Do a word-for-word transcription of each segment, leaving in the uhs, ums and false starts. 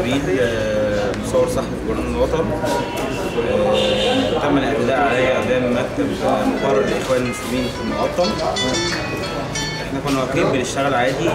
نبيل، مصور صحفي في جرنان الوطن. تم الاعتداء عليا قدام مكتب مقر الاخوان المسلمين في المقطم. احنا كنا واقفين بنشتغل عادي،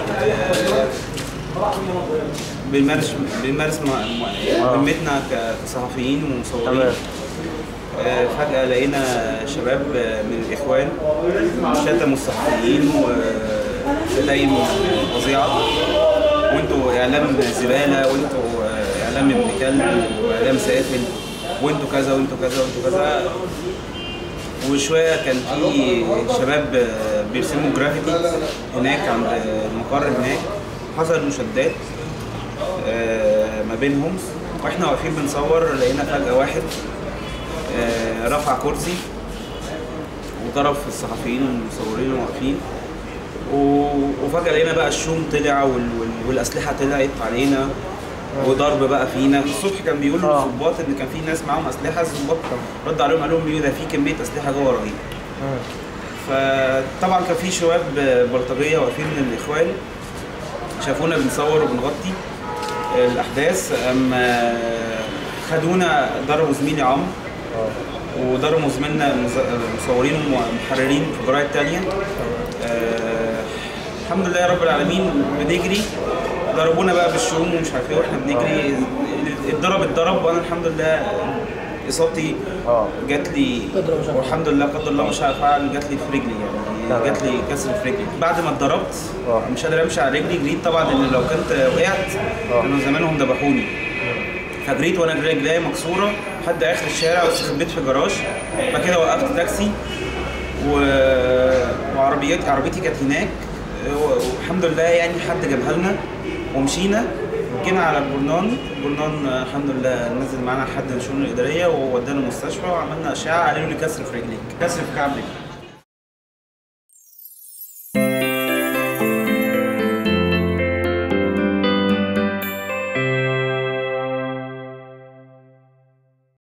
بنمارس بنمارس مهمتنا كصحفيين ومصورين. فجأة لقينا شباب من الإخوان شتموا الصحفيين وشتايم فظيعة، وانتوا إعلام زبالة، وانتوا إعلام ابن كلب وإعلام سافل، وانتوا كذا وانتوا كذا وانتوا كذا. وشوية كان في شباب بيرسموا جرافيتي هناك عند المقر هناك، حصل مشادات ما بينهم، واحنا واقفين بنصور لقينا فجأة واحد رفع كرسي وضرب في الصحفيين والمصورين واقفين، وفجأة لقينا بقى الشوم طلع والأسلحة طلعت علينا وضرب بقى فينا. الصبح كان بيقولوا للظباط ان كان في ناس معاهم اسلحه، الظباط رد عليهم قال لهم ده في كميه اسلحه جوه رهيبه. فطبعا كان في شباب بلطجيه واقفين من الاخوان، شافونا بنصور وبنغطي الاحداث، اما خدونا ضربوا زميلي عمرو وضربوا زميلنا مصورين ومحررين في جرايد تانية. أه الحمد لله رب العالمين بنجري، ضربونا بقى بالشوم ومش عارف ايه واحنا بنجري، اتضرب اتضرب وانا الحمد لله اصابتي جات لي، والحمد لله قدر الله ما شاء فعل جات لي في رجلي، يعني جات لي كسر في رجلي. بعد ما اتضربت مش قادر امشي على رجلي، جريت طبعا ان لو كنت وقعت كانوا زمانهم ذبحوني، فجريت وانا رجلي مكسوره لحد اخر الشارع واستخبيت في جراج. بعد كده وقفت تاكسي وعربيتي عربيتي كانت هناك، والحمد لله يعني حد جابها لنا ومشينا. جينا على الجرنان، الجرنان الحمد لله نزل معانا حد من الشؤون الاداريه وودانا المستشفى وعملنا اشعه، قالوا لي كسر في رجليك، كسر في كعب رجلي.